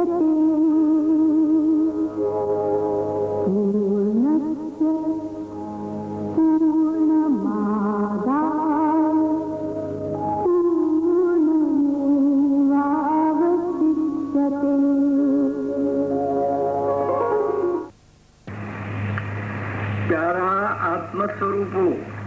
प्यारा आत्म स्वरूपो,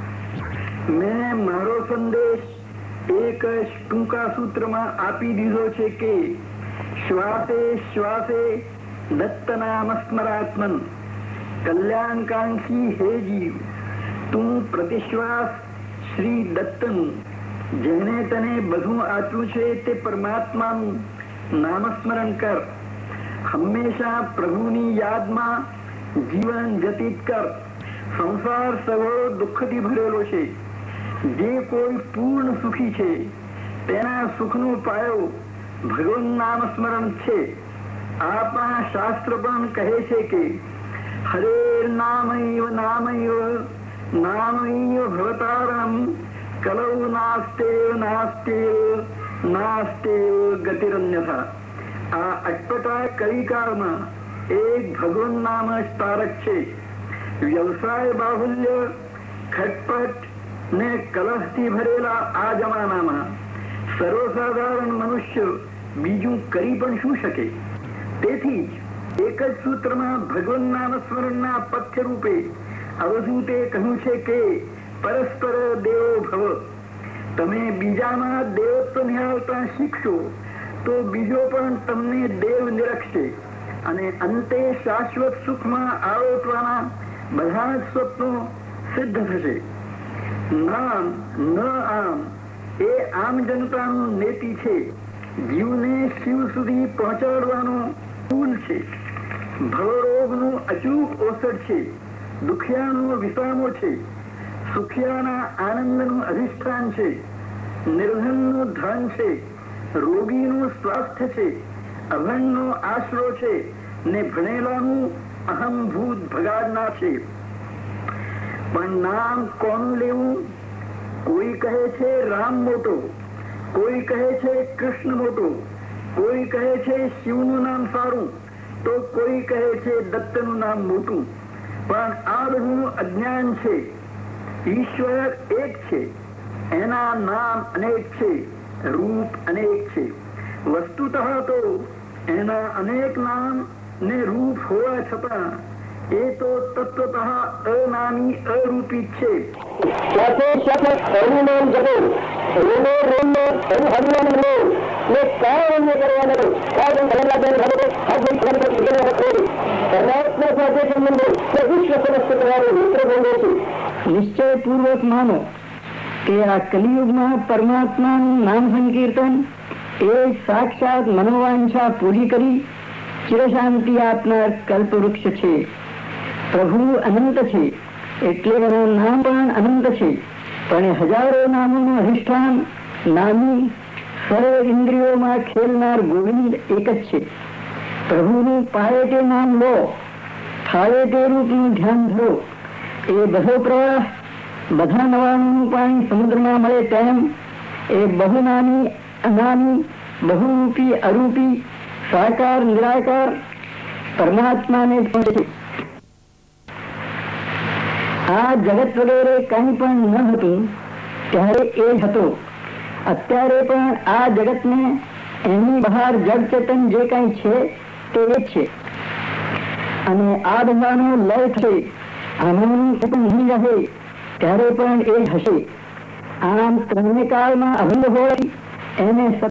मैं मारो संदेश एक टूंका सूत्र में आपी दीधो छे के श्वासे श्वासे दत्त नाम स्मरात्मन कल्याणकांक्षी हे जीव, तू प्रतिश्वास श्री दत्तन जेने तने बधु आप्यु छे ते परमात्मानु नामस्मरण कर, हमेशा प्रभुनी याद में जीवन व्यतीत कर। संसार सगळो दुःखથી ભરેલો છે। જે કોઈ પૂર્ણ સુખી છે તેના સુખનો પાયો ભગવાન નામ સ્મરણ છે। આપણા શાસ્ત્ર પણ કહે છે કે હરે નામૈવ નામૈવ નામૈવ ભવતારમ કલૌ નાસ્તેવ નાસ્તેવ નાસ્તેવ ગતિરન્યથા। આ અટપટા કલિકાળમાં એક ભગવાન નામ જ તારક છે। વ્યવસાય બાહુલ્ય ખટપટ ને કલહથી ભરેલા આ જમાનામાં સર્વસાધારણ મનુષ્ય બીજું કરી પણ શું શકે? તેથી જ એક જ સૂત્રમાં ભગવાન નામ સ્મરણના પથ્ય રૂપે અવધૂતે કહ્યું છે કે પરસ્પર દેવો ભવ। તમે બીજામાં દેવત્વ નિહાળતા શીખશો તો બીજો પણ તમને દેવ નિરખશે અને અંતે શાશ્વત સુખમાં આરોટવાના બધા જ સ્વપ્નો સિદ્ધ થશે। નામ ન આમ એ આમ જનતાનું નીતિ છે। જીવને શિવ સુધી પહોંચાડવાનો પુલ છે। ભવરોગનું અચૂક ઔષધ છે। દુખિયાનો વિસામો છે। સુખિયાના આનંદનું અધિષ્ઠાન છે। નિર્ધનનું ધન છે। રોગીનું સ્વાસ્થ્ય છે। અભણનો આશરો છે ને ભણેલાનું અહમભૂત ભગાડનાર છે। પણ નામ કોનું લેવું? કોઈ કહે છે રામ મોટો, કોઈ કહે છે કૃષ્ણ મોટો, કોઈ કહે છે શિવનું નામ સારું, તો કોઈ કહે છે દત્તનું નામ મોટું। પણ આ બધું અજ્ઞાન છે। ઈશ્વર એક છે, એના નામ અનેક છે, રૂપ અનેક છે। વસ્તુતઃ તો એના અનેક નામ ને રૂપ હોવા છતાં એ તો તત્વતઃ અનામી અરૂપી છે। સાથે સાથે હરિનામ જપો, રોમે રોમે હરિનામ લો ને કારણ્ય કરવા લાગો। કારણ ભગવાન ભગતો આજે સંત વિજય રાખો। પરમાત્મા સાથે સંબંધો તે વિશ્વ સમસ્ત તમારો મિત્ર બને છે। નિશ્ચયપૂર્વક માનો કે આ કલિયુગમાં પરમાત્માનું નામ સંકીર્તન એ સાક્ષાત મનોવાંછા પૂરી કરી ચિરશાંતિ આપનાર કલ્પવૃક્ષ છે। પ્રભુ અનંત છે એટલે એના નામ પણ અનંત છે। પણ હજારો નામોનું અધિષ્ઠાન નામી સર્વ ઇન્દ્રિયોમાં ખેલનાર ગોવિંદ એક જ છે। પ્રભુનું પાયે તે નામ લો, ફાળે તે રૂપનું ધ્યાન ધરો। એ બધો પ્રવાહ બધા નવાણુંનું પાણી સમુદ્રમાં મળે તેમ એ બહુનામી અનામી બહુરૂપી અરૂપી સાકાર નિરાકાર પરમાત્માને જ છે। આ જગત વગેરે કંઈ પણ ન હતું ત્યારે એ જ હતો। અત્યારે પણ આ જગતને એની બહાર જડ ચેતન જે કંઈ છે તે જ છે અને આ બધાનો લય થશે। આમાંનું નહીં રહે ત્યારે પણ એ જ હશે। આમ ત્રણેય કાળમાં અભંગ હોય એને